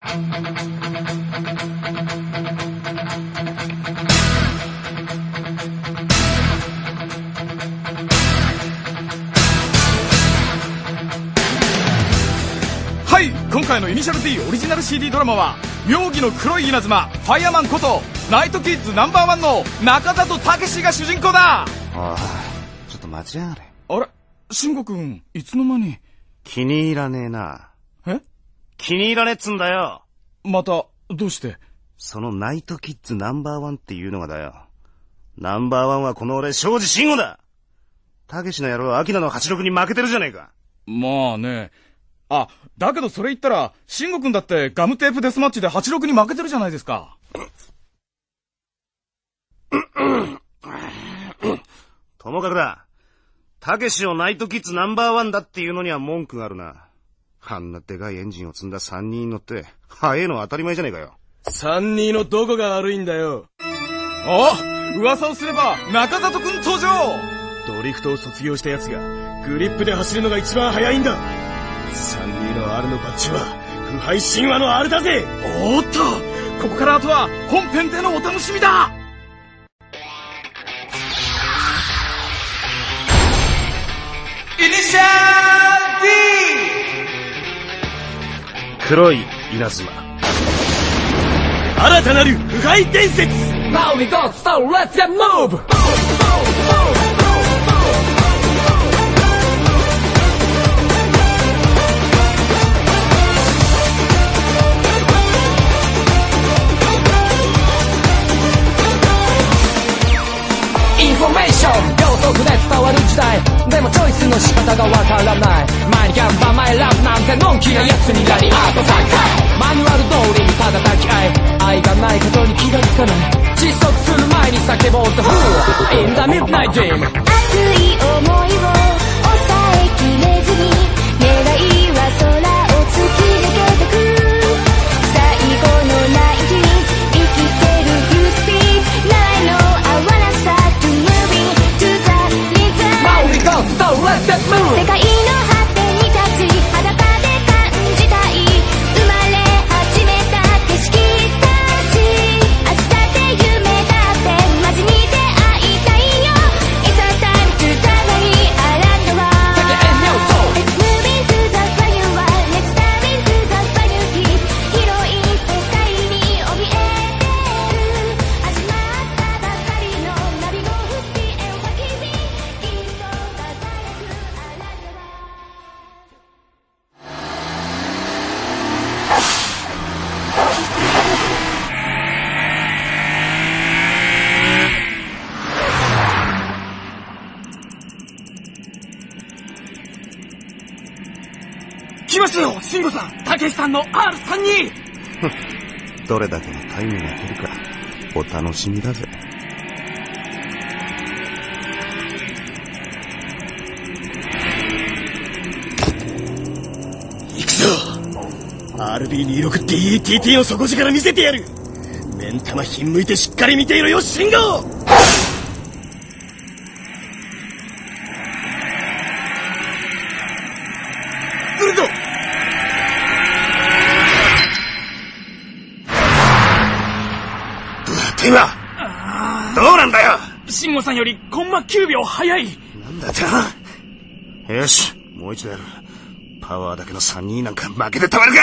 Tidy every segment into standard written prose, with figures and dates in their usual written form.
はい、今回のイニシャル D オリジナル CD ドラマは妙義の黒い稲妻ファイアマンことナイトキッズNo.1の中里武が主人公だ。 おい、ちょっと待ちやがれ。 あれ、慎吾くんいつの間に。 気に入らねえな。 え？ 気に入らねえっつんだよ。 またどうして？ そのナイトキッズNo.1っていうのがだよ。No.1はこの俺庄司慎吾だ。たけしの野郎アキナの86に負けてるじゃねえか。 まあね。あ、だけどそれ言ったら慎吾くんだってガムテープデスマッチで86に負けてるじゃないですか。 ともかくだ。たけしをナイトキッズNo.1だっていうのには文句があるな。あんなでかいエンジンを積んだ3人乗って速えの当たり前じゃねえかよ。 3人のどこが悪いんだよ。 お、噂をすれば中里くん登場。 ドリフトを卒業したやつがグリップで走るのが一番速いんだ。3人の R のバッジは腐敗神話の R だぜ。 おーっと、ここからあとは本編でのお楽しみだ。イニシャル D。 黒い稲妻、新たなる腐敗伝説。 Now we got start, let's get move. Information 秒速で伝わる時代でもチョイスの仕方がわからない。前にギャンバー前ラブなんてのんきなやつにラリアート3回マニュアル通りにただ抱き合い愛がないことに気がつかない。窒息する前に叫ぼうと In the midnight dream 熱い想いを抑えきれずに願いは空を突き抜けてく。最後のナイティ生きてる You speak I know I wanna start to moving to the rhythm. Now we go so let's get move. 世界の果てに立ち裸で感じたい生まれ始めた景色たち。明日で夢だってマジに出会いたいよ。 It's our time to travel around the world. Take it and your soul. Let's move into the brand new world. Let's dive into the brand new deep. 広い世界に怯えてる。始まったばかりのナビゴフスピエンは君きっと輝くあなたは。 来ますよ、慎吾さん。たけしさんの R3 に。 どれだけのタイムが出るかお楽しみだぜ。 行くぞ。 RB26DETT の底力見せてやる。目ん玉ひんむいてしっかり見ていろよ、慎吾。来るぞ。タイムはどうなんだよ。 慎吾さんよりコンマ9秒早い。 なんだってよし、もう一度やる。パワーだけの3人なんか負けてたまるか。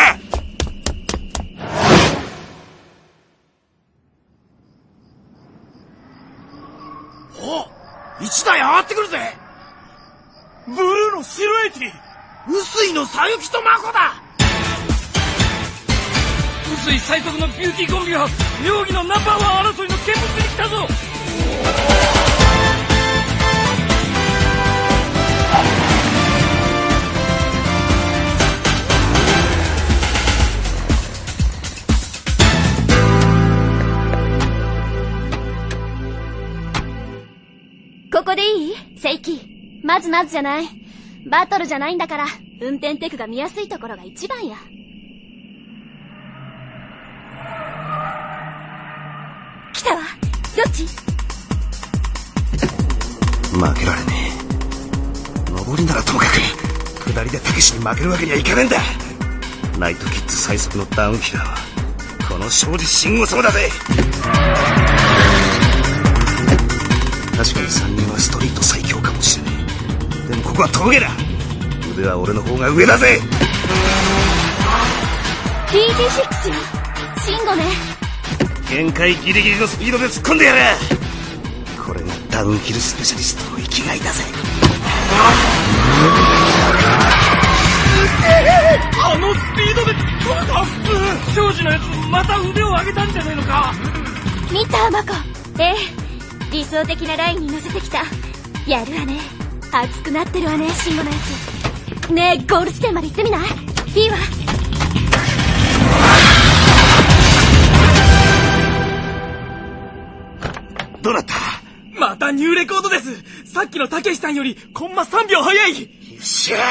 お、1台上がってくるぜ。ブルーのシルエティ、臼井のさゆきとまこだ。臼井最速のビューティーコンビが妙義のNo.1争いの見物に来たぞ。 ここでいい？セイキ。まずじゃない。バトルじゃないんだから、運転テクが見やすいところが一番や。来たわ。どっち？ 負けられねえ。上りならともかく下りでたけしに負けるわけにはいかねえんだ。 ナイトキッズ最速のダウンキラーはこの庄司慎吾様だぜ。確かに3人はストリート最強かもしれない。でもここは峠だ。腕は俺の方が上だぜ。 DT6 よ、慎吾ね。 限界ギリギリのスピードで突っ込んでやる。これがダウンヒルスペシャリストの生きがいだぜ。 あのスピードで突っ込むか。庄司のやつまた腕を上げたんじゃねえのか。 見たマコ。ええ、理想的なラインに乗せてきた。やるわね。熱くなってるわね、慎吾のやつ。ねえ、ゴール地点まで行ってみない？いいわ。 どうなった？ またニューレコードです。さっきのたけしさんよりコンマ3秒早い。 よっしゃ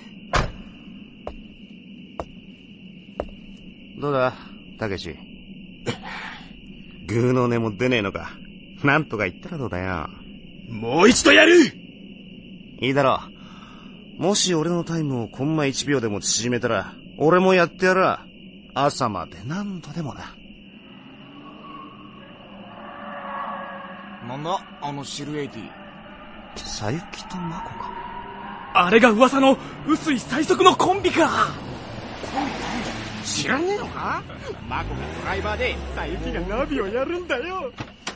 ー。どうだたけし、グーの音も出ねえのか。なんとか言ったらどうだよ。 もう一度やる。 いいだろう。もし俺のタイムをコンマ1秒でも縮めたら俺もやってやら。朝まで何度でもな。 なんだあのシルエイティ。 さゆきとまこか。 あれが噂の薄い最速のコンビか。 知らねえのか？マコがドライバーでさゆきがナビをやるんだよ。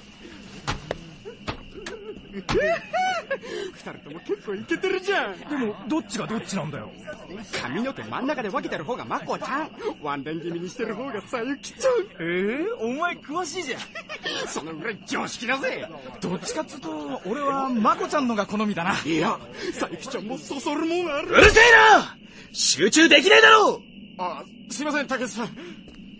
二人とも結構イケてるじゃん。 でもどっちがどっちなんだよ。 髪の毛真ん中で分けてる方がマコちゃん、ワンレン気味にしてる方がさゆきちゃん。 お前詳しいじゃん。 そのぐらい常識だぜ。 どっちかっつうと俺はマコちゃんのが好みだな。 いや、さゆきちゃんもそそるもんある。 うるせえな。集中できねえだろう。 あ、すいません、たけしさん。 はーい、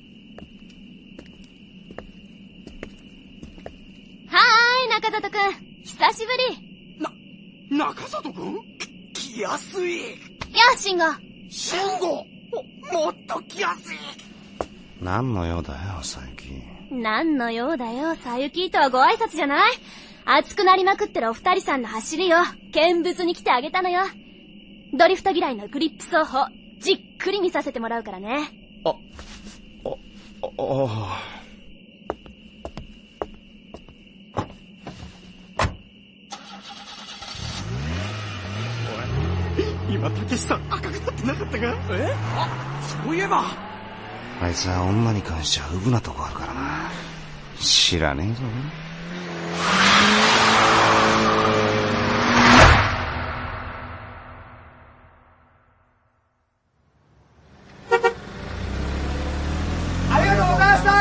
中里くん、久しぶり。 中里くん？ 来やすい。 よし、慎吾。 慎吾！もっと来やすい。 何の用だよさゆき。 何の用だよ、さゆきとはご挨拶じゃない？熱くなりまくってるお二人さんの走りよ。見物に来てあげたのよ。ドリフト嫌いのグリップ奏法、じっくり見させてもらうからね。 今たけしさん赤くなってなかったか？ そういえばあいつは女に関してはウブなとこあるからな。知らねえぞ。 ありがとうございました。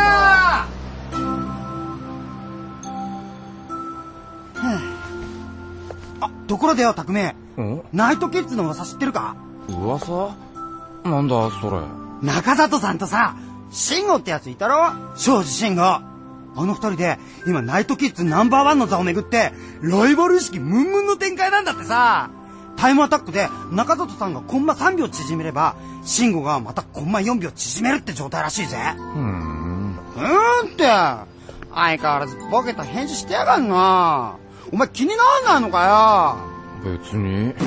ところでよ、匠。ナイトキッズの噂知ってるか？ 噂？なんだそれ。 中里さんとさ、慎吾ってやついたろ？庄司慎吾。あの二人で今ナイトキッズナンバーワンの座をめぐってライバル意識ムンムンの展開なんだってさ。タイムアタックで中里さんがコンマ3秒縮めれば慎吾がまたコンマ4秒縮めるって状態らしいぜ。って相変わらずボケた返事してやがんな。お前気になんないのかよ。 別にって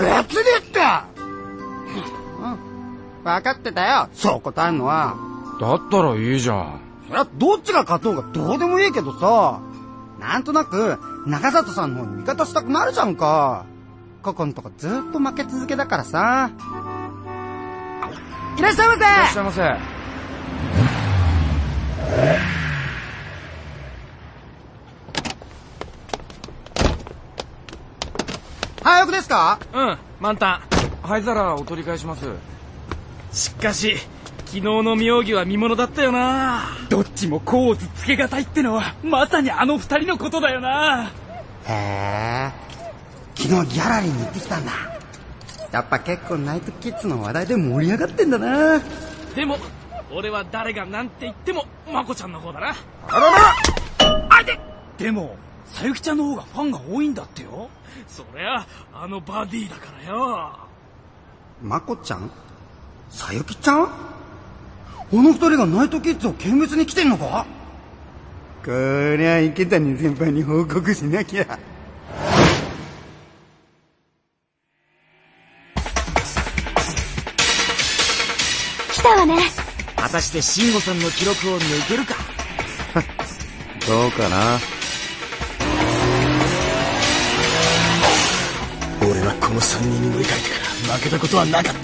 分かってたよ、そう答えんのは。 だったらいいじゃん。 そりゃどっちが勝とうがどうでもいいけどさ、なんとなく中里さんの方に味方したくなるじゃんか。ここんとこずっと負け続けだからさ。いらっしゃいませ。 いらっしゃいませ。 早くですか？ 満タン。 灰皿お取り返します。 しかし昨日の妙義は見物だったよな。どっちも甲乙つけがたいってのはまさにあの二人のことだよな。 へえ、昨日ギャラリーに行ってきたんだ。やっぱ結構ナイトキッズの話題で盛り上がってんだな。 でも俺は誰がなんて言ってもまこちゃんの方だな。でもさゆきちゃんの方がファンが多いんだってよ。そりゃあのバディだからよ。 まこちゃん？さゆきちゃん？この二人がナイトキッズを見物に来てんのか？こりゃ池谷先輩に報告しなきゃ。 来たわね。 たして慎吾さんの記録を抜けるか。 どうかな。 俺はこの3人に乗り換えてから負けたことはなかった。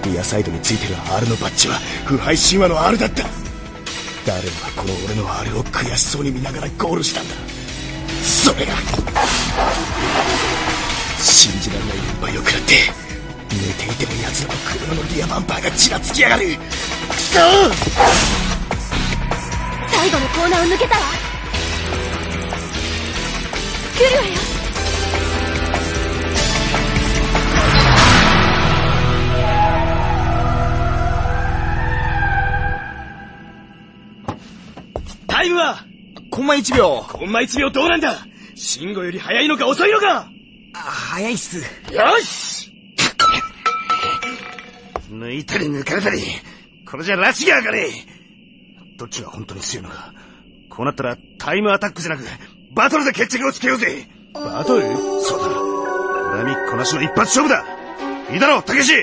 リアサイドについてる R のバッジは腐敗神話の R だった。誰もがこの俺の R を悔しそうに見ながらゴールしたんだ。それが信じられない連敗を食らって寝ていても奴らの車のリアバンパーがちらつきやがる。くそー！ 最後のコーナーを抜けたわ。来るわよ。 タイムはコンマ1秒。 コンマ1秒どうなんだ。慎吾より速いのか遅いのか。 早いっす。 よし抜いたり抜かれたり、これじゃ拉致が開かねえ。どっちが本当に強いのか。こうなったらタイムアタックじゃなくバトルで決着をつけようぜ。 バトル？ そうだ、恨みっこなしの一発勝負だ。いいだろう、たけし。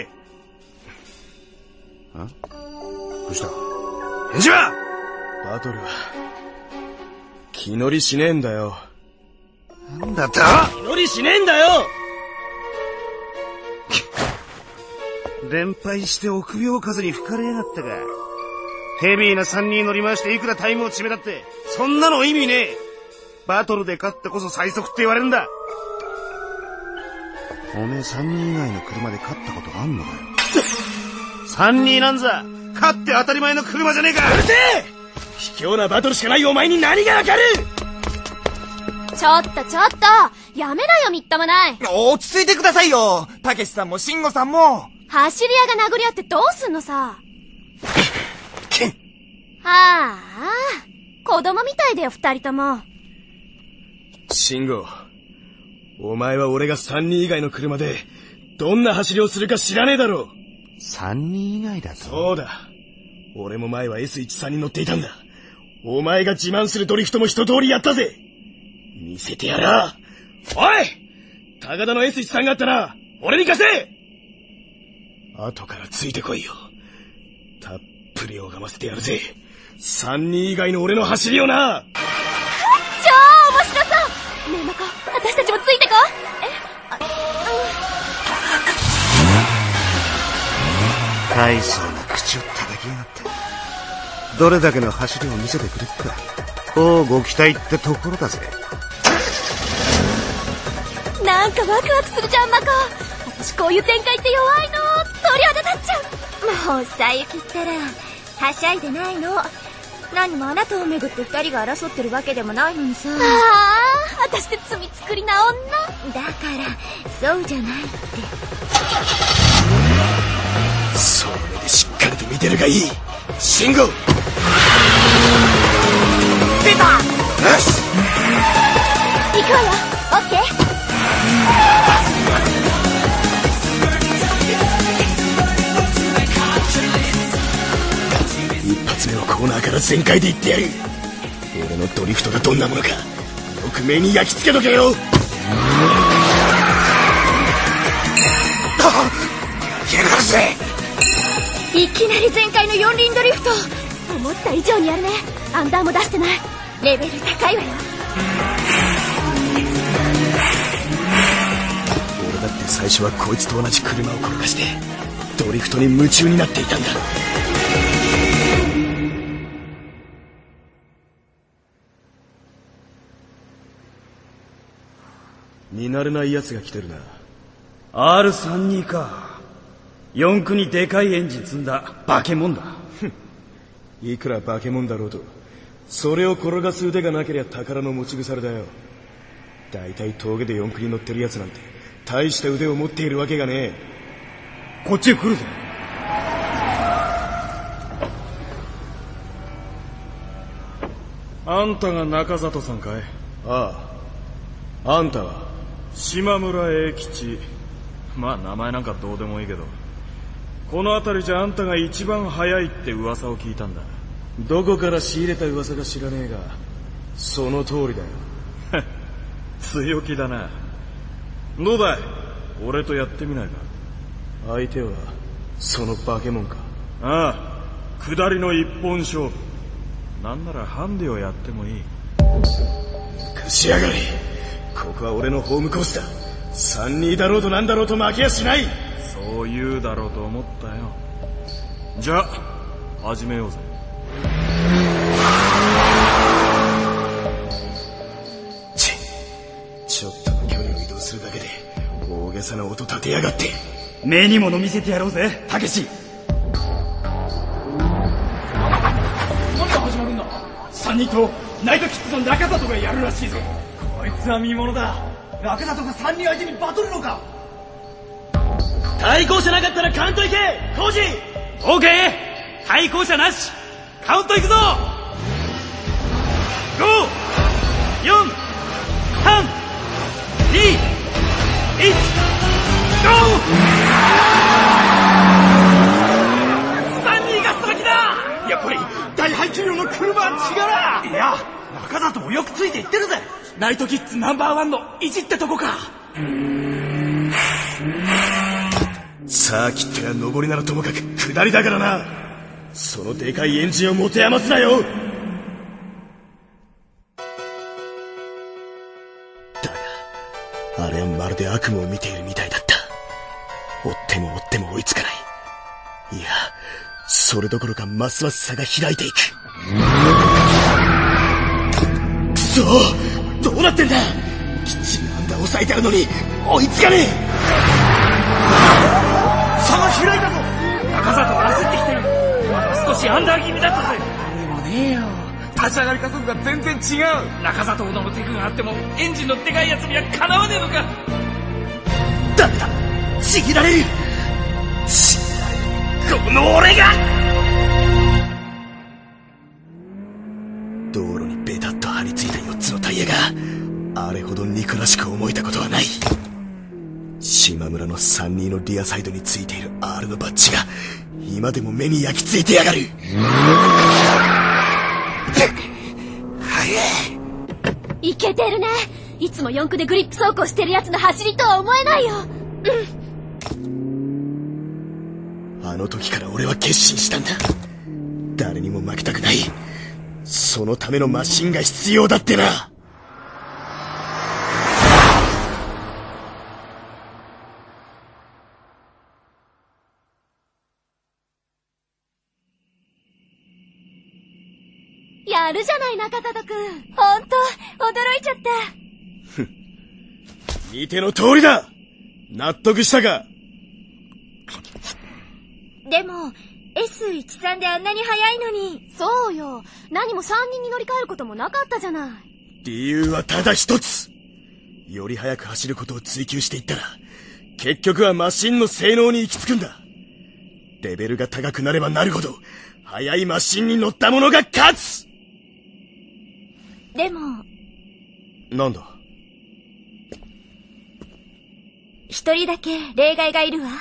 どうした？返事は？ バトルは気乗りしねえんだよ。 なんだと？ 気乗りしねえんだよ。 連敗して臆病風に吹かれやがったか。ヘビーな3人乗り回していくらタイムを決めたってそんなの意味ねえ。バトルで勝ってこそ最速って言われるんだ。おめえ3人以外の車で勝ったことあんのかよ。3人なんざ勝って当たり前の車じゃねえか。 うるせえ！卑怯なバトルしかないお前に何がわかる。 ちょっとやめろよ、みっともない。 落ち着いてくださいよ。たけしさんも慎吾さんも。 走り屋が殴り合ってどうすんのさ。子供みたいだよ、2人とも。 慎吾、お前は俺が3人以外の車でどんな走りをするか知らねえだろ。 3人以外だと？ そうだ、俺も前は S13 に乗っていたんだ。お前が自慢するドリフトも一通りやったぜ。見せてやら。おい、高田の S13 があったら俺に貸せ。後からついてこいよ。たっぷり拝ませてやるぜ。3人以外の俺の走りをな。 超面白そう。ねえマコ、私たちもついてこう。 大層な口を叩きやがって。どれだけの走りを見せてくれっか、こうご期待ってところだぜ。 なんかワクワクするじゃんマコ。私こういう展開って弱いの。鳥肌立っちゃう。 もうさゆきったらはしゃいでないの。何もあなたをめぐって2人が争ってるわけでもないのにさ。 私って罪作りな女だから、そうじゃないって。 その目でしっかりと見てるがいい。慎吾、 出た。 よし、 行くわよ。オッケー。 一発目のコーナーから全開でいってやる。俺のドリフトがどんなものかよく目に焼き付けとけよ。やがるぜ。 いきなり全開の4輪ドリフト。 思った以上にやるね。アンダーも出してない。 レベル高いわよ。 俺だって最初はこいつと同じ車を転がしてドリフトに夢中になっていたんだ。見慣れない奴が来てるな。 R32 か。四駆にでかいエンジン積んだ化け物だ。 いくら化け物だろうとそれを転がす腕がなけりゃ宝の持ち腐れだよ。だいたい峠で四駆に乗ってる奴なんて大した腕を持っているわけがねえ。 こっちへ来るぞ。 あんたが中里さんかい？ああ。あんたは島村栄吉。まあ名前なんかどうでもいいけど、この辺りじゃあんたが一番早いって噂を聞いたんだ。 どこから仕入れた噂か知らねえがその通りだよ。 強気だな。どうだい、俺とやってみないか。 相手はその化け物か？ ああ、 下りの一本勝負。なんならハンデをやってもいい。 くしやがれ。ここは俺のホームコースだ。3-2だろうとなんだろうと負けやしない。 そう言うだろうと思ったよ。じゃあ始めようぜ。 ちょっとの距離を移動するだけで大げさな音立てやがって。 目に物見せてやろうぜ、たけし。 何が始まるんだ。3人とナイトキッズの中里がやるらしいぞ。こいつは見ものだ。中里が3人相手にバトるのか。 対向車なかったらカウントいけ、コージ。 オーケー、対向車なし。カウントいくぞ。5、4、3、2、1、ゴー。3人が先だ。やっぱり大排気量の車は違うな。いや、中里もよくついていってるぜ。ナイトキッズナンバーワンの意地ってとこか。 サーキットや上りならともかく下りだからな。そのでかいエンジンを持て余すなよ。だがあれはまるで悪夢を見ているみたいだった。追っても追っても追いつかない。いや、それどころかますます差が開いていく。くそ、どうなってんだ。きっちりアンダーを抑えてあるのに追いつかねえ。 差が開いたぞ。中里が焦ってきてる。まだ少しアンダー気味だったぜ。でもねえよ、立ち上がり加速が全然違う。中里ほどのテクがあってもエンジンのでかいやつにはかなわねえのか。 ダメだ、ちぎられる。この俺が。道路にベタッと張り付いた4つのタイヤがあれほど憎らしく思えたことはない。島村の3-2のリアサイドについている R のバッジが今でも目に焼き付いてやがる。 いけてるね。いつも四駆でグリップ走行してるやつの走りとは思えないよ。 あの時から俺は決心したんだ。誰にも負けたくない。そのためのマシンが必要だってな。 やるじゃない中里くん。ほんと驚いちゃった。 見ての通りだ。納得したか。 でも S13 であんなに速いのに。 そうよ、何も3人に乗り換えることもなかったじゃない。 理由はただ一つ。より速く走ることを追求していったら結局はマシンの性能に行き着くんだ。レベルが高くなればなるほど速いマシンに乗った者が勝つ。 でもなんだ。 一人だけ例外がいるわ。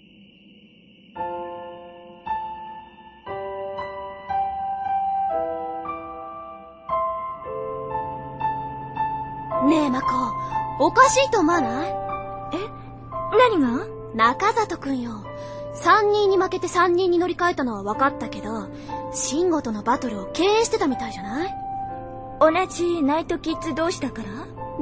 ねえマコ、おかしいと思わない？ え？何が？ 中里くんよ。3人に負けて3人に乗り換えたのは分かったけど、慎吾とのバトルを敬遠してたみたいじゃない？ 同じナイトキッズ同士だから？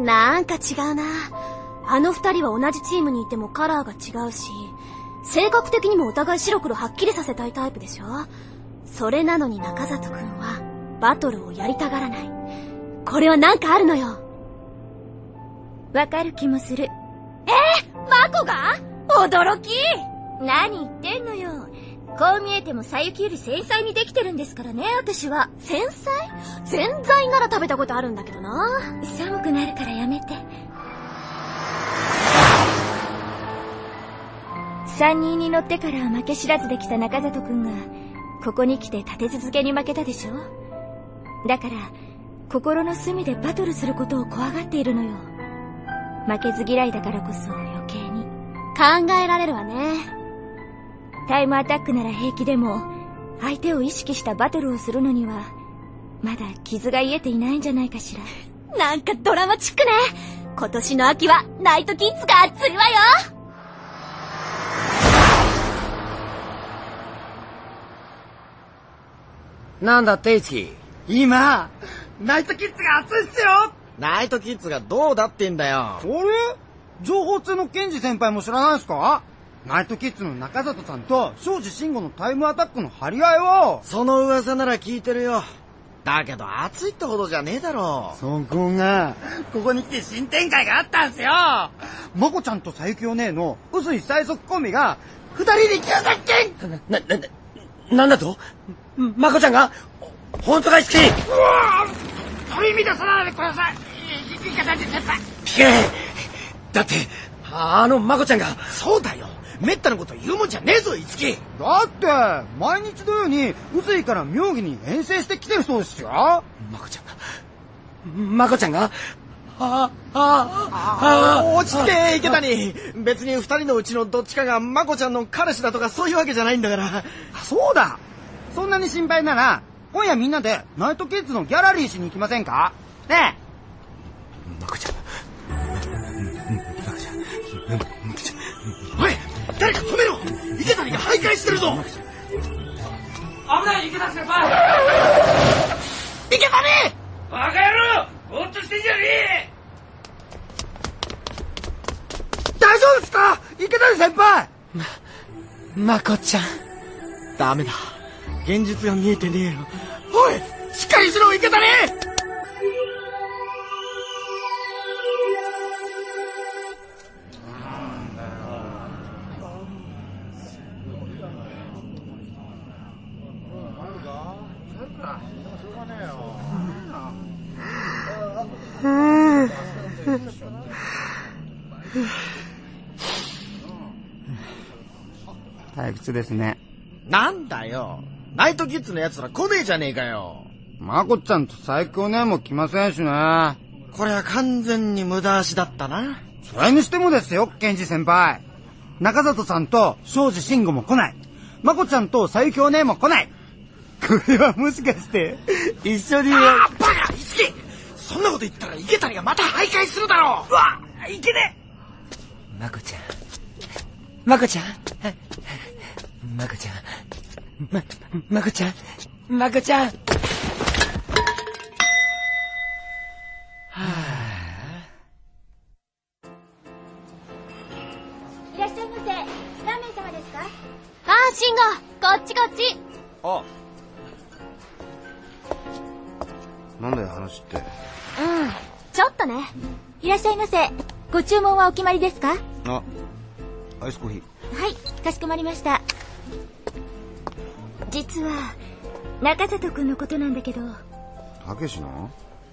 なんか違うな。あの2人は同じチームにいてもカラーが違うし、性格的にもお互い白黒はっきりさせたいタイプでしょ。それなのに中里くんはバトルをやりたがらない。これはなんかあるのよ。 わかる気もする。 マコが？驚き！ 何言ってんのよ。こう見えてもさゆきより繊細にできてるんですからね、私は。 繊細？ぜんざいなら食べたことあるんだけどな。 寒くなるからやめて。3人に乗ってから負け知らずできた中里くんがここに来て立て続けに負けたでしょ。だから心の隅でバトルすることを怖がっているのよ。負けず嫌いだからこそ余計に。 考えられるわね。 タイムアタックなら平気でも相手を意識したバトルをするのにはまだ傷が癒えていないんじゃないかしら。 なんかドラマチックね。今年の秋はナイトキッズが熱いわよ。 なんだっていつき。 今、ナイトキッズが熱いっすよ。 ナイトキッズがどうだってんだよ。 あれ？情報通のケンジ先輩も知らないですか？ナイトキッズの中里さんと庄司慎吾のタイムアタックの張り合いを。 その噂なら聞いてるよ。だけど熱いってほどじゃねえだろ。 そこが、ここに来て新展開があったんすよ。まこちゃんとさゆきお姉の臼井最速コンビが二人で急接近。 なんだと？まこちゃんが本当が好き。 うわぁ、そういう意味でそらないでください。いいか大臣先輩。 ピケだってまこちゃんが。 そうだよ。めったなこと言うもんじゃねえぞ、いつき。 だって、毎日のように臼井から妙義に遠征してきてるそうですよ。 まこちゃんが落ち着け、池谷。別に二人のうちのどっちかがまこちゃんの彼氏だとかそういうわけじゃないんだから。 そうだ。そんなに心配なら、今夜みんなでナイトキッズのギャラリーしに行きませんか？ねえ。 まこちゃん。 おい、誰か止めろ。池谷が徘徊してるぞ。 危ない、池田先輩。 池谷！ バカ野郎、ぼーっとしてんじゃねえ。 大丈夫ですか？池谷先輩。 まこちゃん。ダメだ。現実が見えてねえよ。 おい、しっかりしろ、池谷！ 退屈ですね。 なんだよ。ナイトキッズの奴ら来ねえじゃねえかよ。 まこちゃんと最強ねも来ませんしね。 これは完全に無駄足だったな。 それにしてもですよ、ケンジ先輩。中里さんと庄司慎吾も来ない。まこちゃんと最強ねも来ない。これはもしかして、一緒に。 バカ、いつき！そんなこと言ったら池谷がまた徘徊するだろう。うわ、いけねえ。まこちゃん。まこちゃん。まこちゃん。まこちゃん。まこちゃん。 いらっしゃいませ。何名様ですか？ ああ、慎吾、こっちこっち。 あ、なんだよ話って。 ちょっとね。 いらっしゃいませ。ご注文はお決まりですか？ あ、アイスコーヒー。 はい、かしこまりました。実は中里くんのことなんだけど。 たけしの？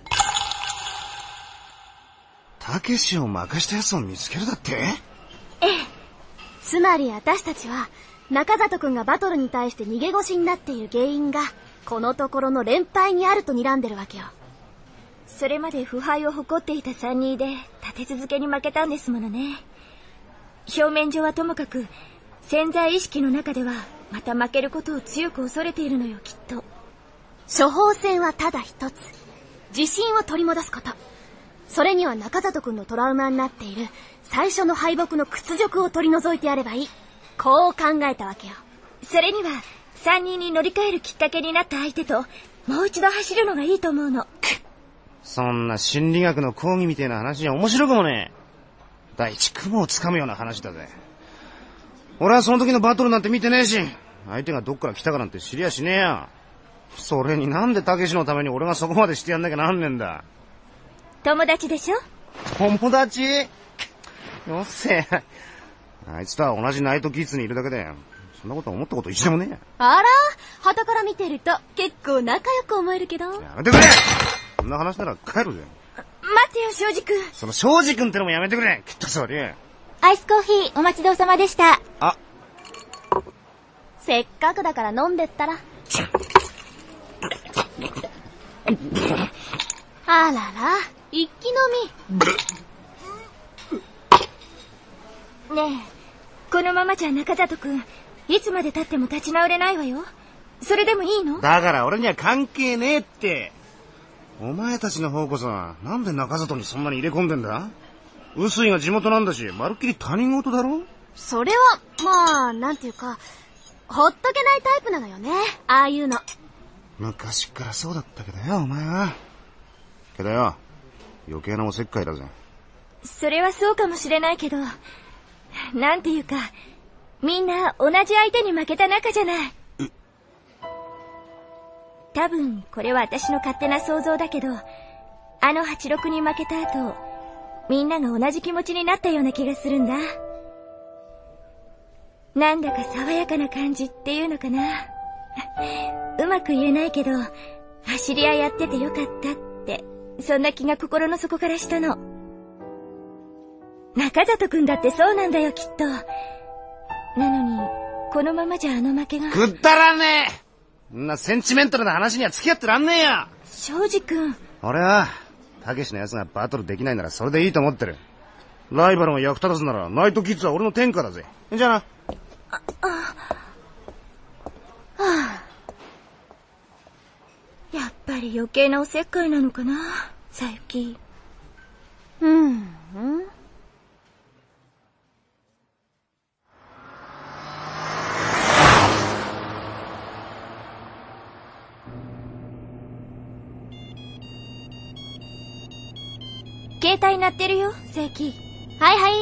たけしを任したやつを見つけるだって？ ええ。つまり私たちは中里くんがバトルに対して逃げ腰になっている原因がこのところの連敗にあると睨んでるわけよ。 それまで腐敗を誇っていた3人で立て続けに負けたんですものね。表面上はともかく潜在意識の中ではまた負けることを強く恐れているのよ、きっと。 処方箋はただ一つ。自信を取り戻すこと。それには中里くんのトラウマになっている最初の敗北の屈辱を取り除いてやればいい。こう考えたわけよ。 それには3人に乗り換えるきっかけになった相手ともう一度走るのがいいと思うの。 そんな心理学の講義みたいな話じゃ面白くもねえ。第一雲をつかむような話だぜ。俺はその時のバトルなんて見てねえし、相手がどっから来たかなんて知りやしねえよ。それになんでたけしのために俺がそこまでしてやんなきゃなんねえんだ。 友達でしょ？ 友達？よっせえ。あいつとは同じナイトキッズにいるだけで、そんなこと思ったこと一度もねえ。 あら、傍から見てると結構仲良く思えるけど。 やめてくれ！そんな話なら帰るぜ。 待ってよ、庄司君。 その庄司君ってのもやめてくれ。きっとそれ。 アイスコーヒーお待ちどうさまでした。 あ、 せっかくだから飲んでったら。あらら、一気飲み。ねえ、このままじゃ中里くん、いつまで経っても立ち直れないわよ。それでもいいの？ だから俺には関係ねえって。お前たちの方こそなんで中里にそんなに入れ込んでんだ？臼井が地元なんだし、まるっきり他人事だろ？ それは、まあ、なんていうか、ほっとけないタイプなのよね、ああいうの。 昔からそうだったけどよ、お前は。けどよ、余計なおせっかいだぜ。 それはそうかもしれないけど、なんていうか、みんな同じ相手に負けた仲じゃない。多分これは私の勝手な想像だけど、あの86に負けた後、みんなが同じ気持ちになったような気がするんだ。なんだか爽やかな感じっていうのかな。うまく言えないけど、走り屋やっててよかったって、そんな気が心の底からしたの。中里くんだってそうなんだよ、きっと。なのに、このままじゃあの負けが。 くったらねえ。そんなセンチメンタルな話には付き合ってらんねえや。 庄司くん。 俺は、たけしの奴がバトルできないならそれでいいと思ってる。ライバルが役立たずならナイトキッズは俺の天下だぜ。じゃあな。 やっぱり余計なおせっかいなのかな、さゆき。携帯鳴ってるよ、さゆき。 はいはい。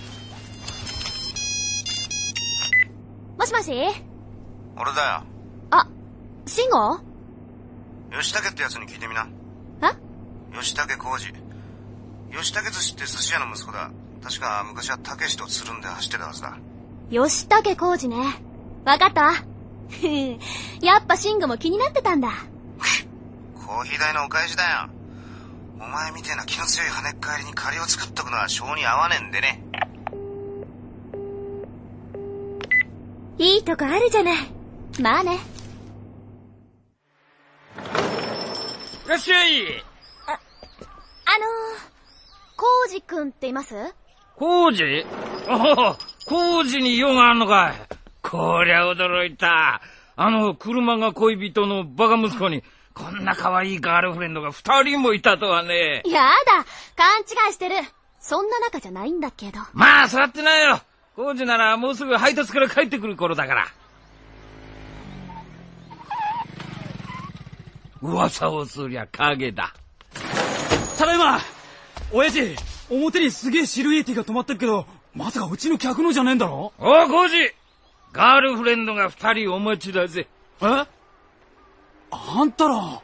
もしもし？ 俺だよ。 あ、慎吾？ 吉武ってやつに聞いてみな。吉武浩二。吉武寿司って寿司屋の息子だ。確か昔はたけしとつるんで走ってたはずだ。 吉武浩二ね。わかった。やっぱ慎吾も気になってたんだ。 コーヒー代のお返しだよ。お前みてえな気の強い跳ねっ返りに借りを作っとくのは性に合わねえんでね。 いいとこあるじゃない。 まあね。 いらっしゃい。 浩二くんっています？ 浩二？おお、浩二に用があんのかい。こりゃ驚いた。車が恋人のバカ息子に、こんな可愛いガールフレンドが2人もいたとはね。 やだ、勘違いしてる。そんな仲じゃないんだけど。 まあ、座ってないよ。浩二ならもうすぐ配達から帰ってくる頃だから。噂をすりゃ影だ。 ただいま。親父、表にすげえシルエティが止まってるけど、まさかうちの客のじゃねえんだろ？ おう、浩二、ガールフレンドが2人お待ちだぜ。 あんたら。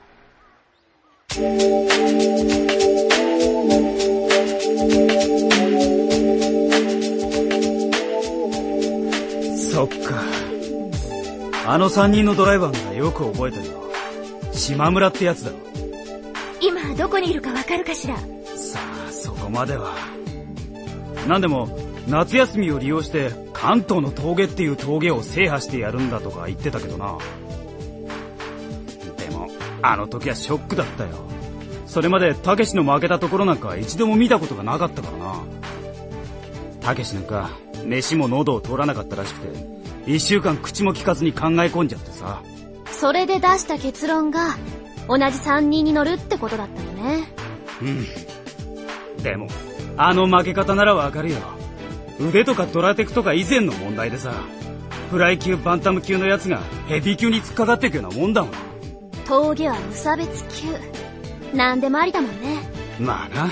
そっか。あの3人のドライバーならよく覚えてるよ。島村ってやつだろ。 今どこにいるかわかるかしら。 さあ、そこまでは。なんでも夏休みを利用して関東の峠っていう峠を制覇してやるんだとか言ってたけどな。でもあの時はショックだったよ。それまでたけしの負けたところなんか一度も見たことがなかったからな。たけしなんか飯も喉を通らなかったらしくて、1週間口も聞かずに考え込んじゃってさ。 それで出した結論が同じ3人に乗るってことだったのね。 でもあの負け方ならわかるよ。腕とかドラテクとか以前の問題でさ、フライ級バンタム級のやつがヘビー級に突っかかっていくようなもんだもん。 峠は無差別級。なんでもありだもんね。 まあな。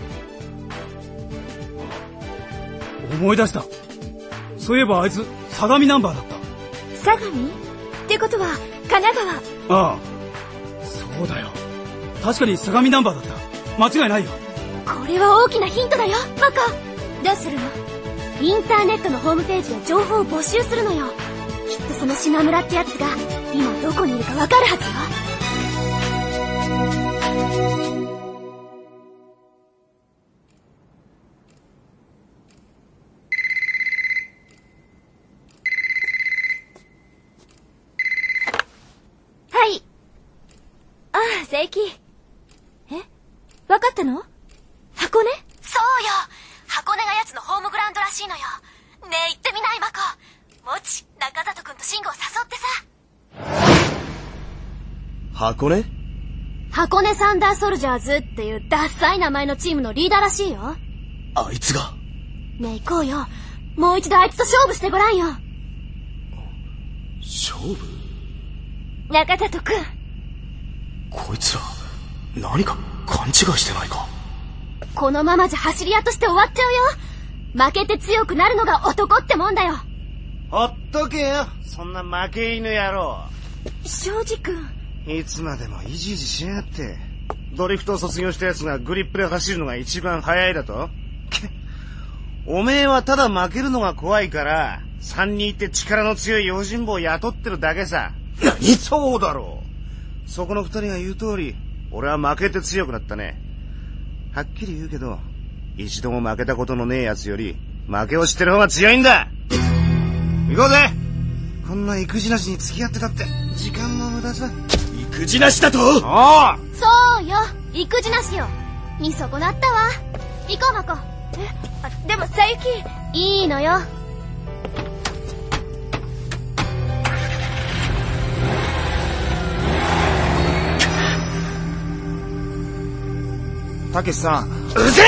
思い出した。そういえばあいつ相模ナンバーだった。 相模？ってことは神奈川。 ああ、そうだよ。確かに相模ナンバーだった。間違いないよ。 これは大きなヒントだよ、バカ。どうするの？インターネットのホームページで情報を募集するのよ。きっとその島村ってやつが今どこにいるかわかるはずよ。 はい。ああ、正規。わかったの？箱根？ そうよ。箱根が奴のホームグラウンドらしいのよ。ねえ、行ってみない、マコ。もち、中里くんと慎吾を誘ってさ。 箱根？ 箱根サンダーソルジャーズっていうダッサい名前のチームのリーダーらしいよ。 あいつが？ ねえ、行こうよ。もう一度あいつと勝負してごらんよ。。 勝負？ 中里くん、 こいつら何か勘違いしてないか。 このままじゃ走り屋として終わっちゃうよ。負けて強くなるのが男ってもんだよ。 ほっとけよ、そんな負け犬野郎。 庄司君、 いつまでもイジイジしやがって。ドリフトを卒業した奴がグリップで走るのが一番速いだと？おめえはただ負けるのが怖いから3人いて力の強い用心棒を雇ってるだけさ。何？そうだろう。そこの2人が言う通り俺は負けて強くなったね。はっきり言うけど一度も負けたことのねえ奴より負けを知ってる方が強いんだ。行こうぜ。こんな育児なしに付き合ってたって時間の無駄さ。 育児なしだと？ ああ、 そうよ、育児なしよ。見損なったわ。行こうマコ。 でもさゆき。 いいのよ。 たけしさん。 うぜ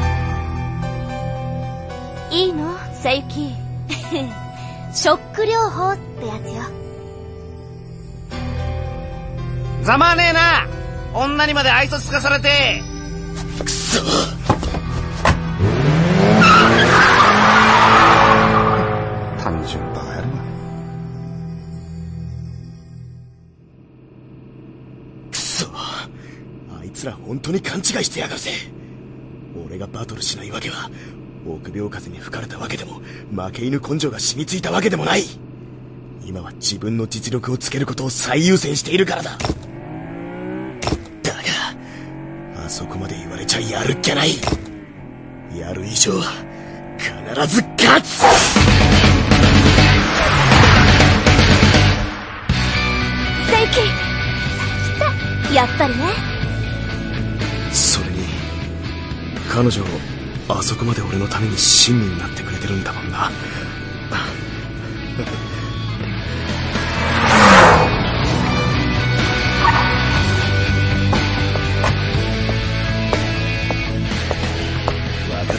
え！いいのさゆき。 ショック療法ってやつよ。 ざまあねえな、女にまで愛想つかされて。 くそ。 単純バカやるな。 くそ、あいつら本当に勘違いしてやがるぜ。俺がバトルしないわけは臆病風に吹かれたわけでも負け犬根性が染みついたわけでもない。今は自分の実力をつけることを最優先しているからだ。だがあそこまで言われちゃやるっきゃない。やる以上は必ず勝つ。 さゆき。やっぱりね。 それに彼女あそこまで俺のために親身になってくれてるんだもんな。分かった、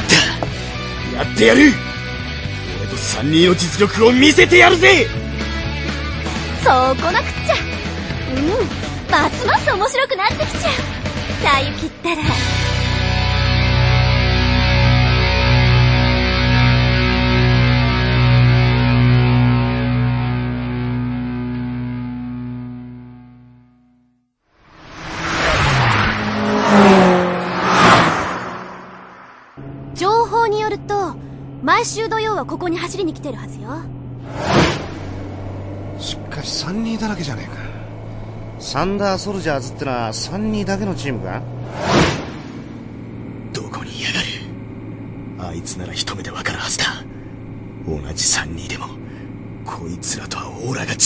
やってやる。俺と3人の実力を見せてやるぜ。 そうこなくっちゃ。ますます面白くなってきちゃう。 さゆきったら。 情報によると毎週土曜はここに走りに来てるはずよ。 しっかり3人だらけじゃねえか。サンダーソルジャーズってのは3人だけのチームか？ どこにいやがる。あいつなら一目でわかるはずだ。同じ3人でもこいつらとはオーラが違う。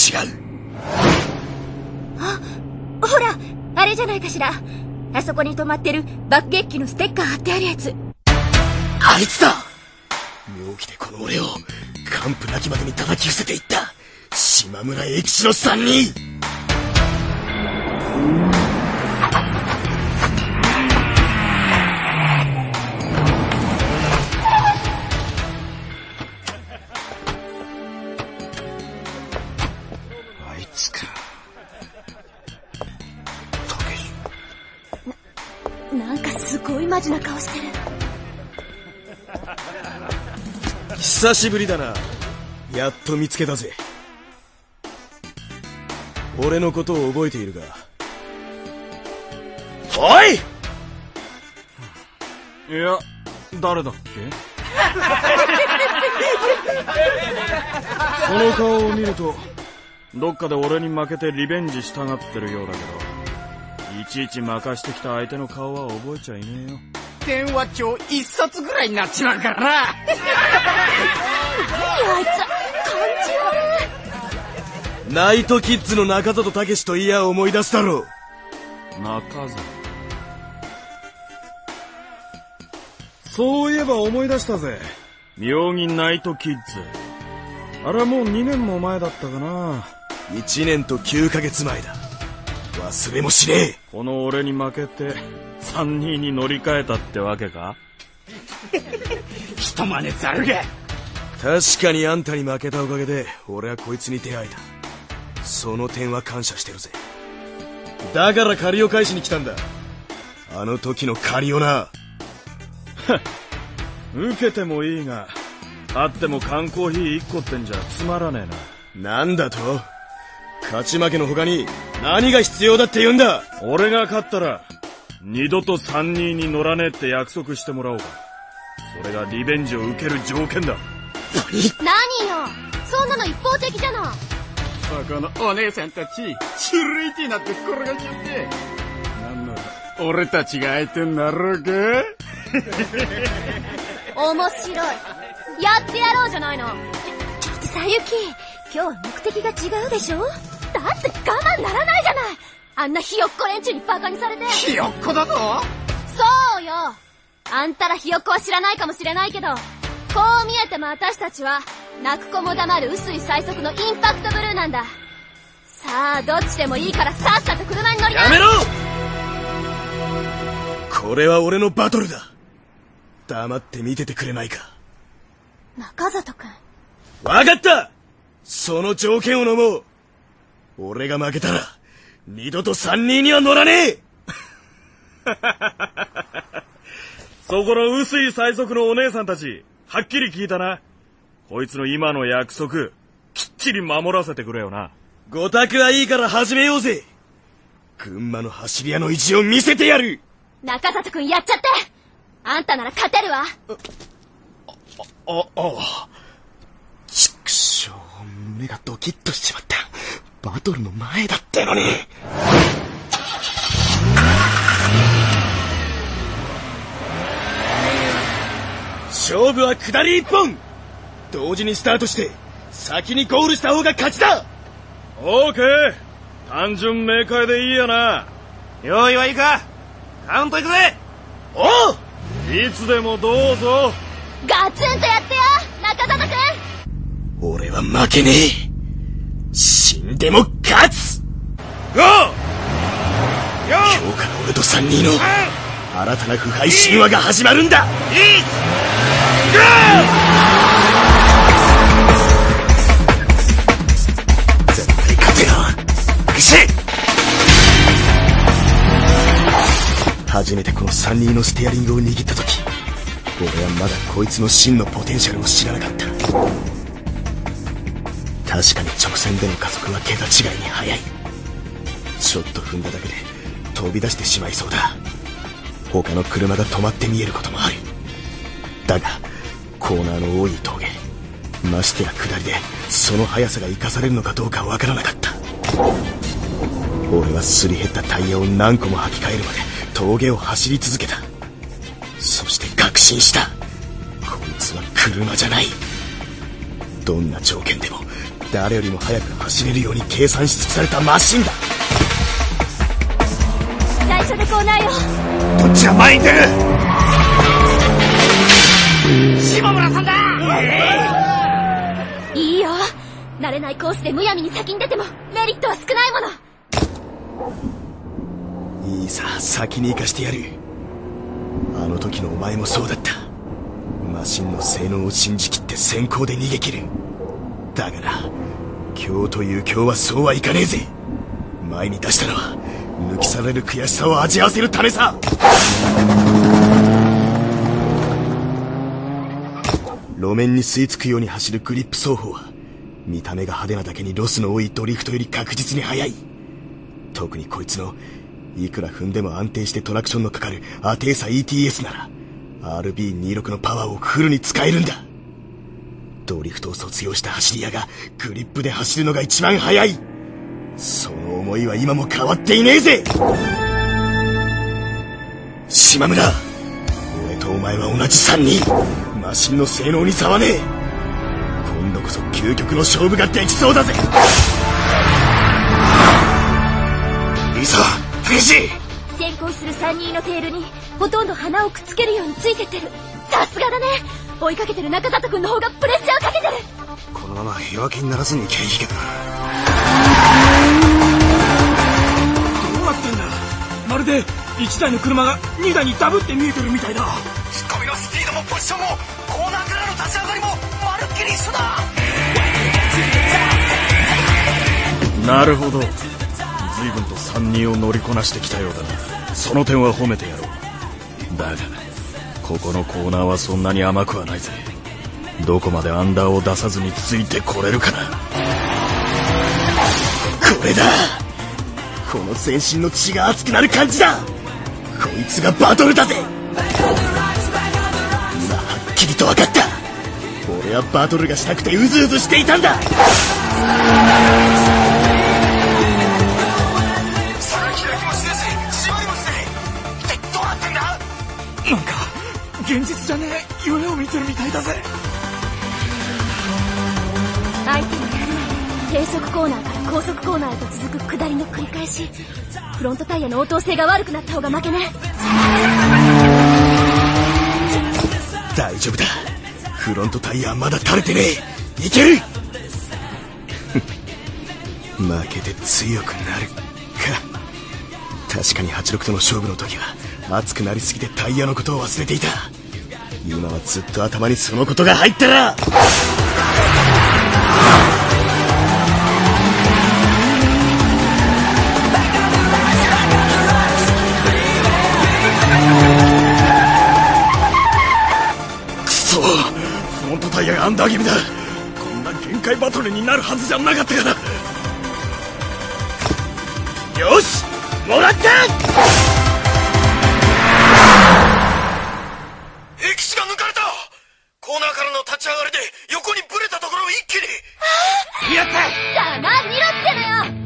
あ、ほらあれじゃないかしら。あそこに止まってる爆撃機のステッカー貼ってあるやつ。 あいつだ。妙義でこの俺を完膚なきまでに叩き伏せていった島村永吉の3人。 あいつか。たけし。 なんかすごいマジな顔してる。 久しぶりだな。やっと見つけたぜ。俺のことを覚えているか？おい！ いや、誰だっけ？その顔を見るとどっかで俺に負けてリベンジしたがってるようだけど、いちいち任してきた相手の顔は覚えちゃいねえよ。 電話帳一冊ぐらいになっちまうからな。 あいつ感じ悪い。 ナイトキッズの中里武といや思い出すだろう。 中里。そういえば思い出したぜ。妙義ナイトキッズ。あれはもう2年も前だったかな。 1年と9ヶ月前だ。忘れもしねえ。 この俺に負けて3人に乗り換えたってわけか？ 一真似ざるが。 確かにあんたに負けたおかげで俺はこいつに出会えた。その点は感謝してるぜ。 だから借りを返しに来たんだ。あの時の借りをな。 受けてもいいが、あっても缶コーヒー1個ってんじゃつまらねえな。なんだと？勝ち負けの他に何が必要だって言うんだ。 俺が勝ったら二度と3-2に乗らねえって約束してもらおうか。それがリベンジを受ける条件だ。 何よ、そんなの一方的じゃな。 そこのお姉さんたちチルイティーなって転がっちゃって、なんなら俺たちが相手になろうか。 面白い、やってやろうじゃないの。ちょっとさゆき、今日は目的が違うでしょ。だって我慢ならないじゃない。あんなひよっこ連中にバカにされて。 ひよっこだぞ。 そうよ、あんたらひよっこは知らないかもしれないけど、こう見えても私たちは泣く子も黙る薄い最速のインパクトブルーなんだ。さあどっちでもいいからさっさと車に乗りな。 やめろ。これは俺のバトルだ。黙って見ててくれないか。 中里くん。 わかった。その条件を飲もう。俺が負けたら二度と3-2には乗らねえ。 そこの薄い最速のお姉さんたち、はっきり聞いたな。こいつの今の約束きっちり守らせてくれよな。 ごたくはいいから始めようぜ。群馬の走り屋の意地を見せてやる。 中里くんやっちゃって。あんたなら勝てるわ。 ちくしょう、目がドキッとしちまった。バトルの前だってのに。勝負は下り一本。同時にスタートして先にゴールした方が勝ちだ。 オーケー、単純明快でいいやな。 用意はいいか。カウントいくぜ。 おう、 いつでもどうぞ。 ガツンとやってよ中里くん。 俺は負けねえ。死んでも勝つ。今日から俺と3-2の新たな腐敗神話が始まるんだ。絶対勝てよ。初めてこの3-2のステアリングを握った時、俺はまだこいつの真のポテンシャルを知らなかった。確かに直線での加速は桁違いに速い。ちょっと踏んだだけで飛び出してしまいそうだ。他の車が止まって見えることもある。だがコーナーの多い峠、ましてや下りでその速さが生かされるのかどうかわからなかった。俺はすり減ったタイヤを何個も履き替えるまで峠を走り続けた。そして確信した。こいつは車じゃない。どんな条件でも誰よりも速く走れるように計算し尽くされたマシンだ。 最初でコーナーよ。 どっちが前に出る。 下村さんだ。 いいよ、慣れないコースでむやみに先に出てもメリットは少ないもの。 いいさ、先に行かしてやる。あの時のお前もそうだった。マシンの性能を信じきって先行で逃げ切る。だがな、今日という今日はそうはいかねえぜ。前に出したのは抜き去られる悔しさを味わわせるためさ。路面に吸い付くように走るグリップ走法は見た目が派手なだけにロスの多いドリフトより確実に速い。特にこいつのいくら踏んでも安定してトラクションのかかるアテーサ ETS なら RB26 のパワーをフルに使えるんだ。ドリフトを卒業した走り屋がグリップで走るのが一番速い。その思いは今も変わっていねえぜ。島村、俺とお前は同じ3-2。マシンの性能に差はねえ。今度こそ究極の勝負ができそうだぜ。いいぞフィジー。 先行する3-2のテールにほとんど鼻をくっつけるようについてってる。 さすがだね。追いかけてる中里くんの方がプレッシャーをかけてる。 このまま平分けにならずにいけいいけどな。 どうなってんだ。まるで1台の車が2台にダブって見えてるみたいだ。 ツッコミのスピードもポジションもコーナーからの立ち上がりもまるっきり一緒だ。 なるほど、随随分と3-2を乗りこなしてきたようだな。その点は褒めてやろう。だがここのコーナーはそんなに甘くはないぜ。どこまでアンダーを出さずについてこれるかな。これだ、この全身の血が熱くなる感じだ。こいつがバトルだぜ。今はっきりと分かった。俺はバトルがしたくてうずうずしていたんだ。 さあ開きもしねえし、縛りもしねえ。一体どうなってんだ。 なんか現実じゃねえ夢を見てるみたいだぜ。 相手にやるな。低速コーナーから高速コーナーへと続く下りの繰り返し。フロントタイヤの応答性が悪くなった方が負けね。 大丈夫だ、フロントタイヤはまだ垂れてねえ。いける負けて強くなるか。確かに86との勝負の時は熱くなりすぎてタイヤのことを忘れていた。今はずっと頭にそのことが入ったら。くそ、フロントタイヤがアンダー気味だ。こんな限界バトルになるはずじゃなかったから。よし、もらった。 エキシが抜かれた。コーナーからの立ち上がりで横にブレたところを一気に。 やった。ざまみろってのよ。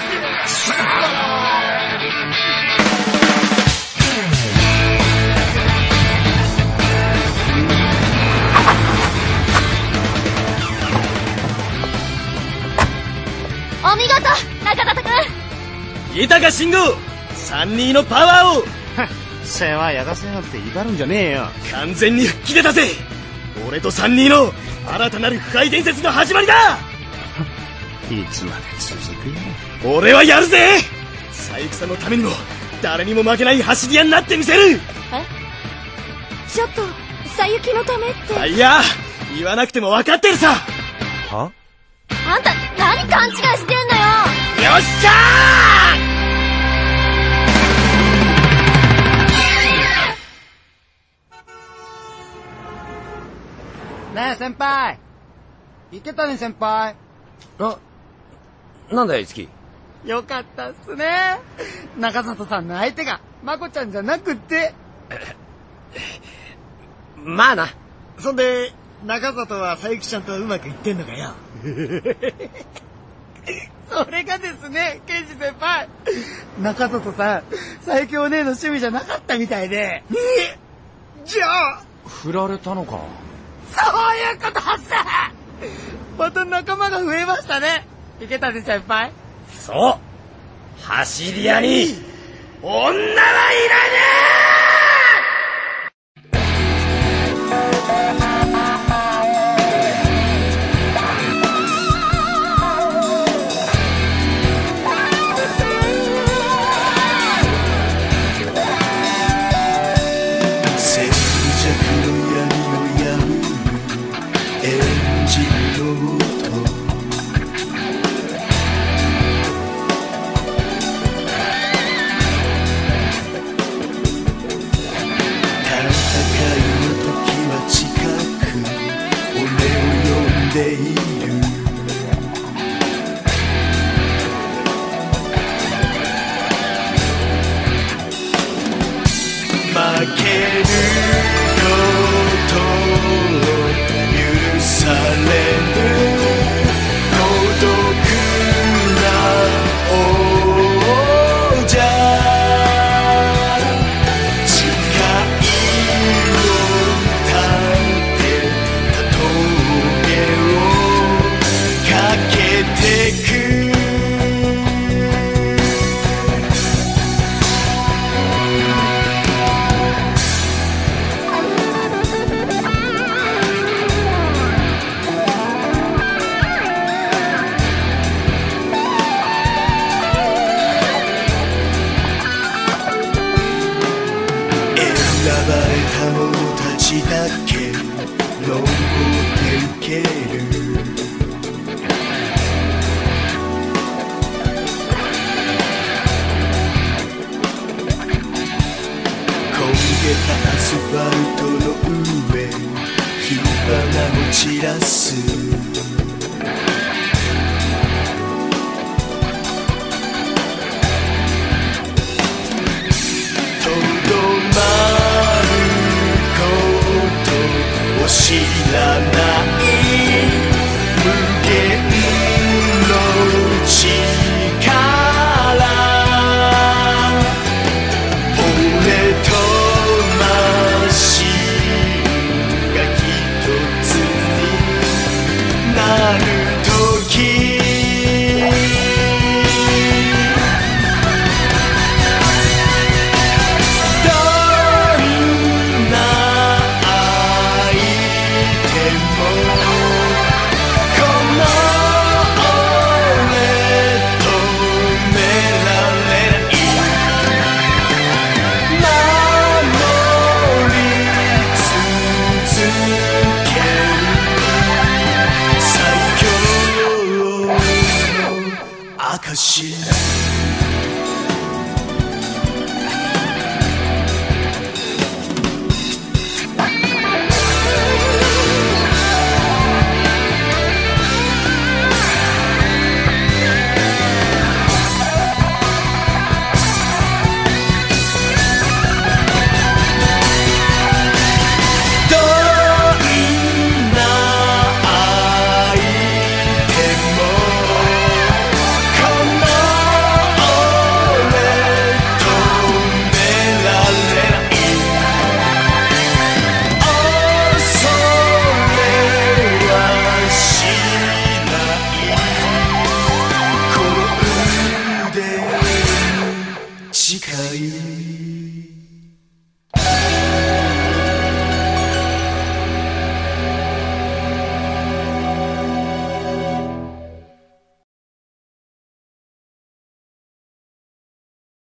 お見事、中里くん。 いたか信号、3-2のパワーを。 世話焼かせやがって威張るんじゃねえよ。 完全に吹っ切れたぜ。俺と3-2の新たなる不敗伝説の始まりだ。 いつまで続くよ。 俺はやるぜ。三枝のためにも誰にも負けない走り屋になってみせる。 え、ちょっとさゆきのためって。 いや、言わなくても分かってるさ。 は？ あんた何勘違いしてんのよ。 よっしゃー。ねえ先輩、池谷先輩。 なんだよいつき。 よかったっすね。中里さんの相手がまこちゃんじゃなくって。 まあな。 そんで中里はさゆきちゃんとうまくいってんのかよ。 それがですね、ケンジ先輩、中里さんさゆきお姉の趣味じゃなかったみたいで。 じゃあ振られたのか。 そういうことはさ。また仲間が増えましたね、池谷先輩。 そう、走り屋に女はいらねたアスファルトの上火花を散らすとどまることを知らない